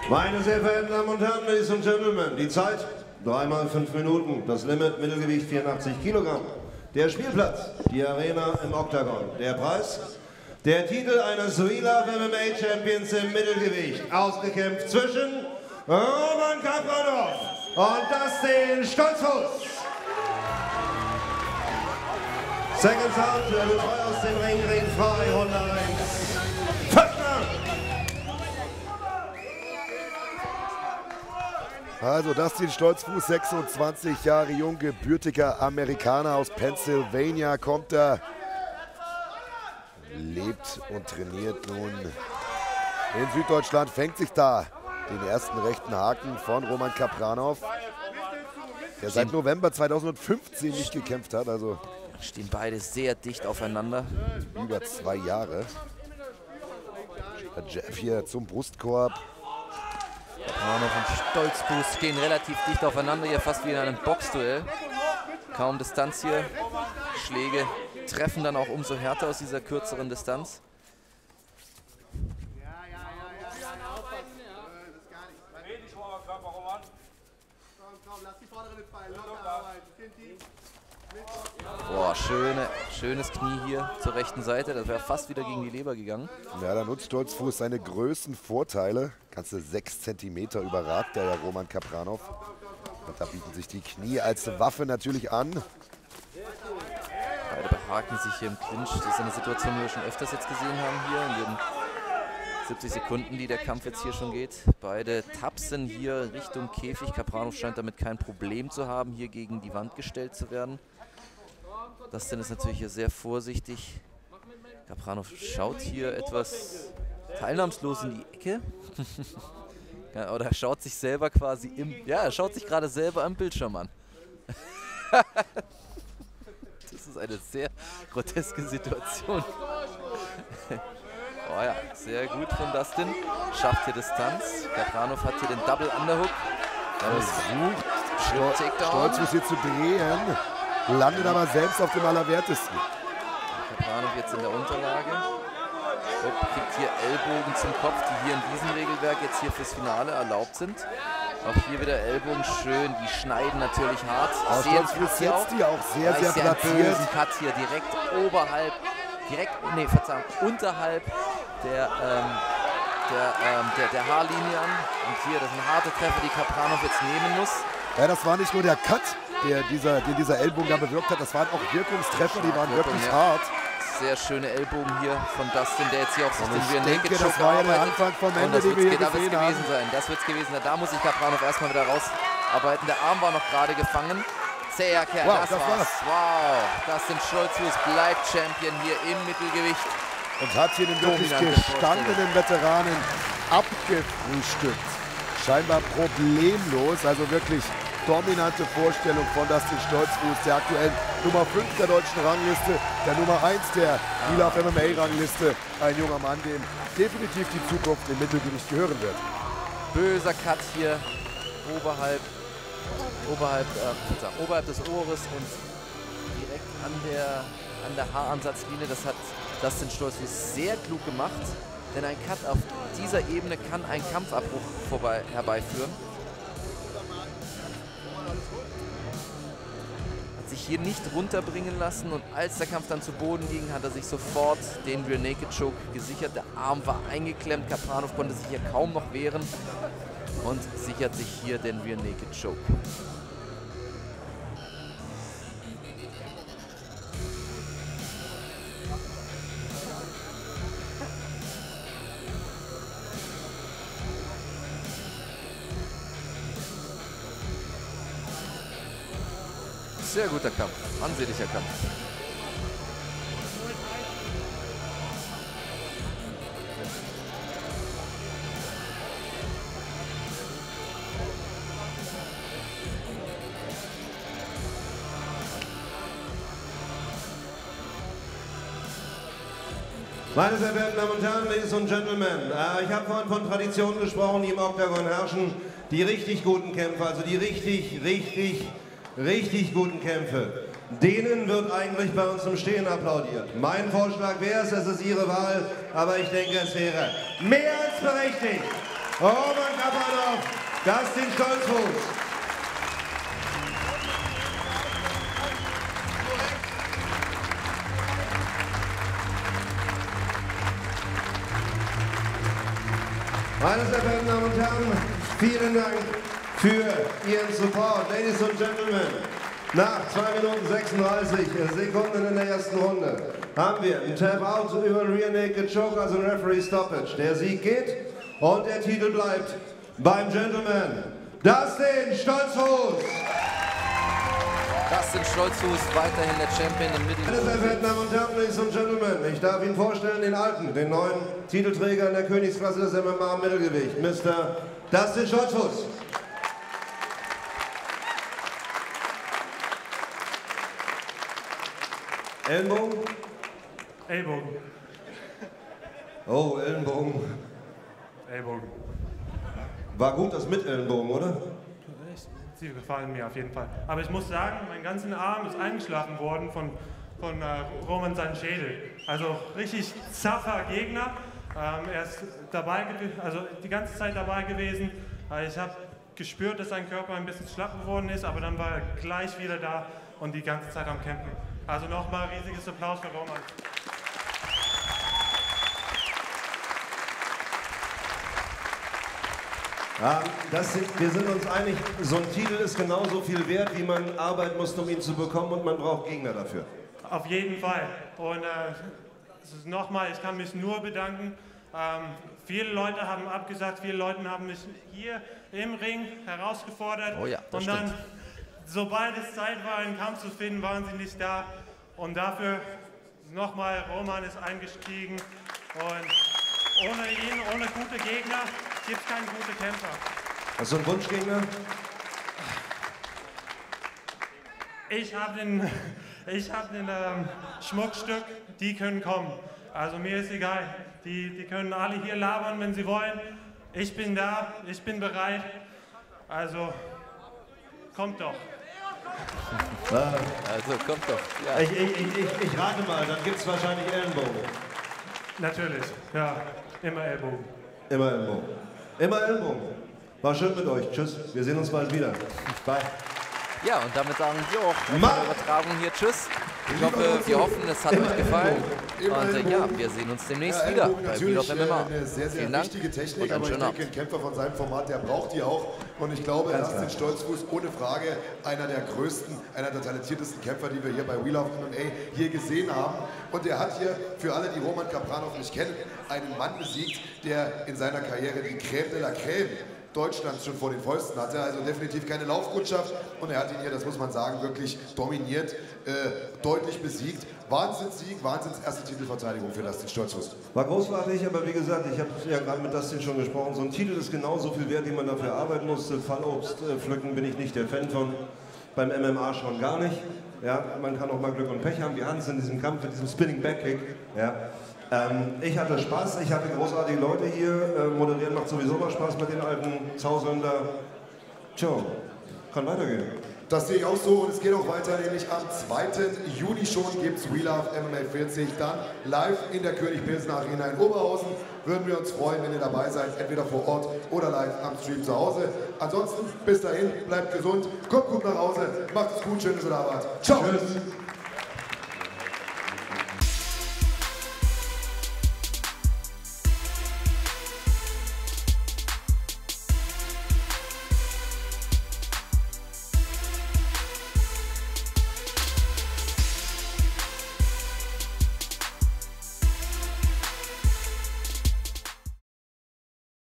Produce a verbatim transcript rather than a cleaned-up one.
Meine sehr verehrten Damen und Herren, Ladies und Gentlemen, die Zeit drei mal fünf Minuten, das Limit Mittelgewicht vierundachtzig Kilogramm. Der Spielplatz, die Arena im Oktagon. Der Preis, der Titel eines We Love M M A Champions im Mittelgewicht. Ausgekämpft zwischen Roman Kapranov und Dustin Stoltzfus. Second Sound, der wird frei aus dem Ring, Ring frei, Runde eins. Föckner! Also Dustin Stoltzfus, sechsundzwanzig Jahre jung, gebürtiger Amerikaner aus Pennsylvania, kommt da, lebt und trainiert nun in Süddeutschland, fängt sich da den ersten rechten Haken von Roman Kapranov, der seit November zweitausendfünfzehn nicht gekämpft hat, also stehen beide sehr dicht aufeinander. Über zwei Jahre. Der Jab hier zum Brustkorb. Kapranov und Stoltzfus stehen relativ dicht aufeinander, hier fast wie in einem Boxduell. Kaum Distanz hier. Schläge treffen dann auch umso härter aus dieser kürzeren Distanz. Boah, schöne, schönes Knie hier zur rechten Seite. Das wäre fast wieder gegen die Leber gegangen. Ja, da nutzt Stoltzfus seine Größenvorteile. Ganze sechs Zentimeter überragt der ja Roman Kapranov. Und da bieten sich die Knie als Waffe natürlich an. Beide behaken sich hier im Clinch. Das ist eine Situation, die wir schon öfters jetzt gesehen haben hier in den siebzig Sekunden, die der Kampf jetzt hier schon geht. Beide tapsen hier Richtung Käfig. Kapranov scheint damit kein Problem zu haben, hier gegen die Wand gestellt zu werden. Dustin ist natürlich hier sehr vorsichtig. Kapranov schaut hier etwas teilnahmslos in die Ecke. Ja, oder er schaut sich selber quasi im... Ja, er schaut sich gerade selber am Bildschirm an. Das ist eine sehr groteske Situation. Oh ja, sehr gut von Dustin. Schafft hier Distanz. Kapranov hat hier den Double Underhook. Er versucht, Stoltzfus hier zu drehen. Landet aber selbst auf dem Allerwertesten. Kapranov jetzt in der Unterlage. Und kriegt hier Ellbogen zum Kopf, die hier in diesem Regelwerk jetzt hier fürs Finale erlaubt sind. Auch hier wieder Ellbogen schön, die schneiden natürlich hart. Stoltzfus setzt die auch sehr, sehr platziert. Bösen Cut hier direkt oberhalb, direkt, nee, Verzeihung, unterhalb der, ähm, der, ähm, der, der Haarlinie an. Und hier, das sind harte Treffer, die Kapranov jetzt nehmen muss. Ja, das war nicht nur der Cut, der dieser, den dieser Ellbogen da bewirkt hat, das waren auch Wirkungstreffer, die waren wirklich ja. hart. Sehr schöne Ellbogen hier von Dustin, der jetzt hier auf sich und den ich denke, das war ja der Anfang vom Ende, den wir hier da gesehen gewesen haben. Sein. Das wird es gewesen sein. Da muss sich Kapranov erstmal wieder rausarbeiten. Der Arm war noch gerade gefangen. Zäher Kerl, wow, das, das war's. war's. Wow, Dustin Stoltzfus bleibt Champion hier im Mittelgewicht. Und hat hier den wirklich gestandenen Veteranen abgefrühstückt. Scheinbar problemlos, also wirklich dominante Vorstellung von Dustin Stoltzfus, der aktuell Nummer fünf der deutschen Rangliste, der Nummer eins der We Love M M A Rangliste. Ein junger Mann, dem definitiv die Zukunft im Mittelgewicht gehören wird. Böser Cut hier oberhalb, oberhalb, äh, oberhalb des Ohres und direkt an der, an der Haaransatzlinie. Das hat Dustin Stoltzfus sehr klug gemacht, denn ein Cut auf dieser Ebene kann einen Kampfabbruch vorbei, herbeiführen. Sich hier nicht runterbringen lassen und als der Kampf dann zu Boden ging, hat er sich sofort den Rear Naked Choke gesichert. Der Arm war eingeklemmt, Kapranov konnte sich hier kaum noch wehren und sichert sich hier den Rear Naked Choke. Sehr guter Kampf, ansehnlicher Kampf. Meine sehr verehrten Damen und Herren, Ladies und Gentlemen, äh, ich habe vorhin von Traditionen gesprochen, die im Oktagon herrschen. Die richtig guten Kämpfe, also die richtig, richtig, richtig guten Kämpfe, denen wird eigentlich bei uns im Stehen applaudiert. Mein Vorschlag wäre es, es ist Ihre Wahl, aber ich denke, es wäre mehr als berechtigt, Roman Kapanov, Dustin Stoltzfus. Meine sehr verehrten Damen und Herren, vielen Dank für Ihren Support. Ladies and Gentlemen, nach zwei Minuten sechsunddreißig Sekunden in der ersten Runde haben wir einen Tap-Out über einen Rear Naked Choke, also ein Referee Stoppage. Der Sieg geht und der Titel bleibt beim Gentleman Dustin Stoltzfus. Dustin Stoltzfus, weiterhin der Champion im Mittelgewicht. Meine sehr verehrten Damen und Herren, Ladies and Gentlemen, ich darf Ihnen vorstellen, den alten, den neuen Titelträger in der Königsklasse des M M A im Mittelgewicht, Mister Dustin Stoltzfus. Ellenbogen? Ellbogen. Oh, Ellenbogen. Ellbogen. War gut das mit Ellenbogen, oder? Sie gefallen mir auf jeden Fall. Aber ich muss sagen, mein ganzer Arm ist eingeschlafen worden von, von äh, Roman seinen Schädel. Also richtig zaffer Gegner. Ähm, er ist dabei, also die ganze Zeit dabei gewesen. Äh, ich habe gespürt, dass sein Körper ein bisschen schlapp geworden ist, aber dann war er gleich wieder da und die ganze Zeit am Kämpfen. Also nochmal riesiges Applaus für Roman. Ja, das sind, wir sind uns einig, so ein Titel ist genauso viel wert, wie man arbeiten muss, um ihn zu bekommen, und man braucht Gegner dafür. Auf jeden Fall. Und äh, nochmal, ich kann mich nur bedanken. Ähm, viele Leute haben abgesagt, viele Leute haben mich hier im Ring herausgefordert. Oh ja, das und dann, stimmt. sobald es Zeit war, einen Kampf zu finden, waren sie nicht da. Und dafür nochmal, Roman ist eingestiegen. Und ohne ihn, ohne gute Gegner, gibt es keine guten Kämpfer. Hast du einen Wunschgegner? Ich habe den, ich hab den ähm, Schmuckstück, die können kommen. Also mir ist egal, die, die können alle hier labern, wenn sie wollen. Ich bin da, ich bin bereit. Also kommt doch. Also kommt doch. Ja. Ich, ich, ich, ich, ich rate mal, dann gibt es wahrscheinlich Ellenbogen. Natürlich, ja, immer Ellbogen. Immer Ellenbogen. Immer Ellenbogen. War schön mit euch. Tschüss. Wir sehen uns bald wieder. Bye. Ja, und damit sagen wir auch bei Mann. der Übertragung hier Tschüss. Ich hoffe, wir hoffen, es hat euch gefallen. Und äh, ja, wir sehen uns demnächst Ja, wieder Ellbogen bei Wheel of M M A. Eine sehr, sehr Vielen Dank wichtige Technik, und einen aber ich schönen denke, Abend. ein Kämpfer von seinem Format, der braucht die auch. Und ich glaube, Ganz Dustin klar. Stoltzfus, ohne Frage, einer der größten, einer der talentiertesten Kämpfer, die wir hier bei Wheel of M M A hier gesehen haben. Und er hat hier, für alle, die Roman Kapanov nicht kennen, einen Mann besiegt, der in seiner Karriere die Crème de la Crème Deutschlands schon vor den Fäusten hatte, also definitiv keine Laufkundschaft, und er hat ihn hier, das muss man sagen, wirklich dominiert, äh, deutlich besiegt. Wahnsinnssieg, Wahnsinns erste Titelverteidigung für Dustin Stoltzfus. War großartig, aber wie gesagt, ich habe ja gerade mit Dustin schon gesprochen, so ein Titel ist genauso viel wert, wie man dafür arbeiten musste. Fallobst äh, pflücken bin ich nicht der Fan von, beim M M A schon gar nicht. Ja, man kann auch mal Glück und Pech haben, wie Hans in diesem Kampf mit diesem Spinning Backkick. Ja. Ähm, ich hatte Spaß, ich hatte großartige Leute hier, äh, moderieren macht sowieso mal Spaß mit den alten Zauseln da. Tja, kann weitergehen. Das sehe ich auch so, und es geht auch weiter, nämlich am zweiten Juni schon gibt es Wheel of M M A vierzig, dann live in der König-Pilsen Arena in Oberhausen. Würden wir uns freuen, wenn ihr dabei seid, entweder vor Ort oder live am Stream zu Hause. Ansonsten, bis dahin, bleibt gesund, kommt gut nach Hause, macht es gut, schön, dass ihr da wart. Ciao! Tschüss.